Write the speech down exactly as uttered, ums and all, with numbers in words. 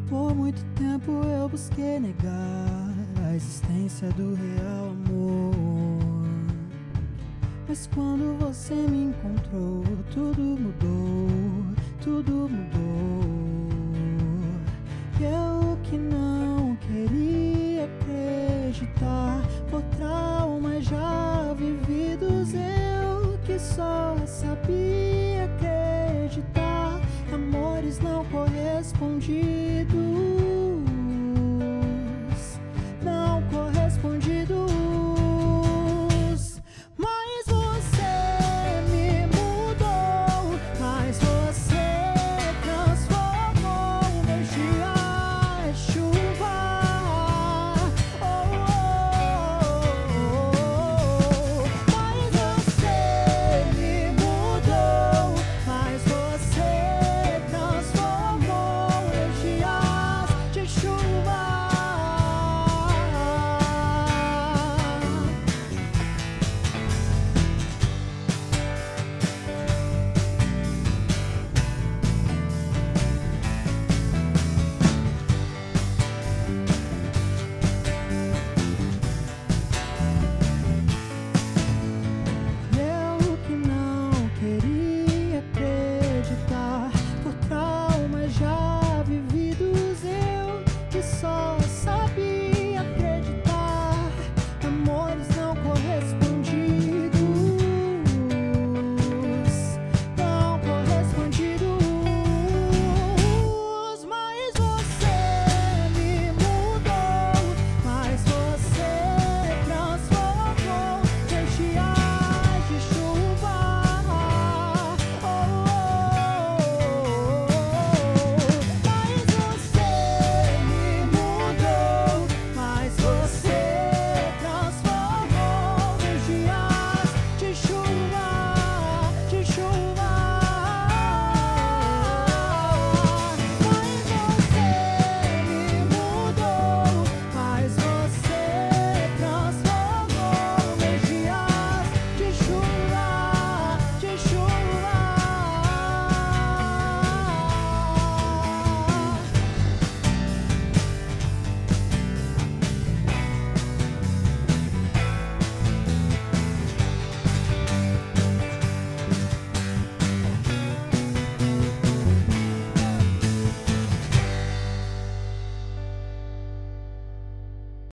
Por muito tempo eu busquei negar a existência do real amor, mas quando você me encontrou, tudo mudou, tudo mudou. E eu que não queria acreditar, por traumas já vividos, eu que só sabia acreditar, amores não correspondidos.